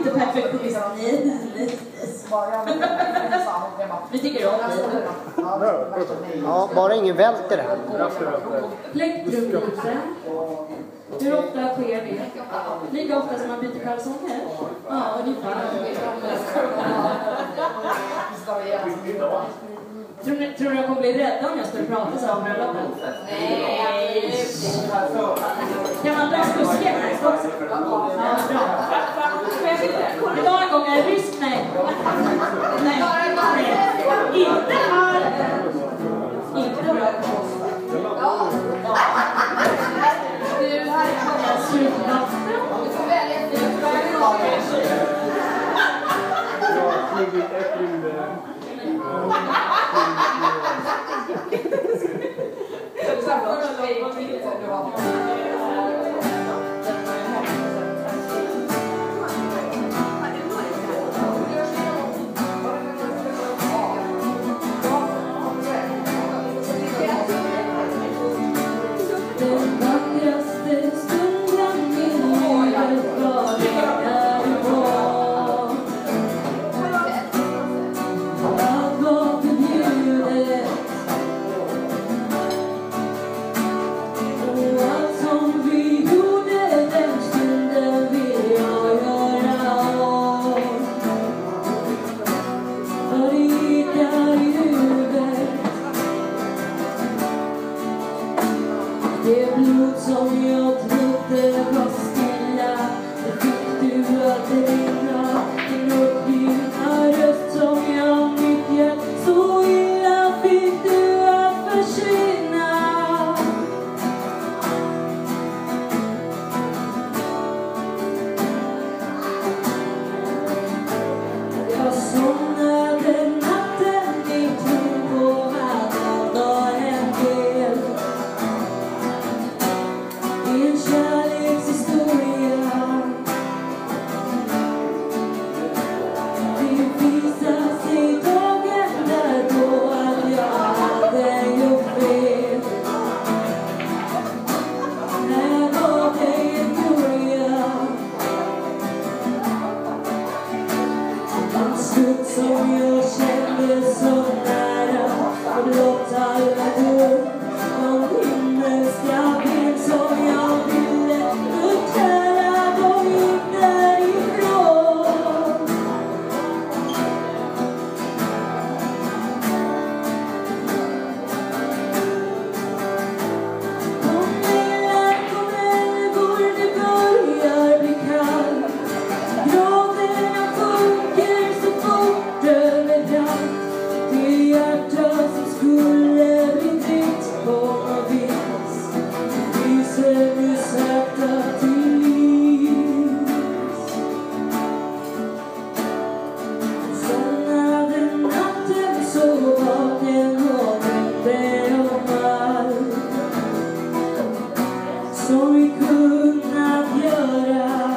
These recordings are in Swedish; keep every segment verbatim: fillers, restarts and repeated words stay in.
inte perfektionist. Nej, nej. Vi tycker om det. Ja, bara ingen välter det. Plektrumbyte. Hur ofta sker det? Lika ofta som man byter kalsonger? Ja, ungefär. Tror ni, tror ni jag kommer bli rädda om jag skulle prata så om bröllopet? Nej! Kan man dra på skeptisk också? Ja, bra. Det var en gång en rysk, nej. Nej, nej. Inte här. Inte bra. Ja. Jag slutar. Du får välja ett nytt Det blod som jag trodde var stilla, det fick du att rinna. Din uppgivna röst som jag nyttjat så illa fick du att försvinna. Jag somnade natten i tron på att jag var en del i en kärlekshistoria. Det visade sig dagen därpå att jag hade gjort fel. Här var det en gloria, en stund som jag kände så nära, och blott alla dörr om himmelska ben som jag ville utkära, de gick därifrån. Kom igen, kom älvor, det börjar bli kallt. Graderna sjunker så fort överallt. Det hjärta som skulle bli ditt på något vis lyser nu sakta till livs. Somnade natten så vaken och drömde om allt som vi kunnat göra.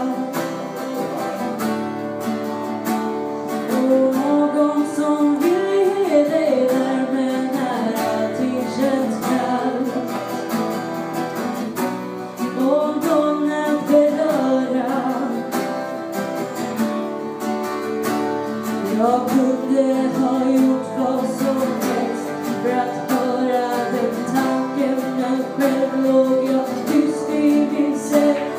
Och någon som vill ge dig värme nära till känns kallt. Om de att beröra, jag kunde ha gjort vad som helst för att höra den tanken, men själv låg jag tyst i min säng.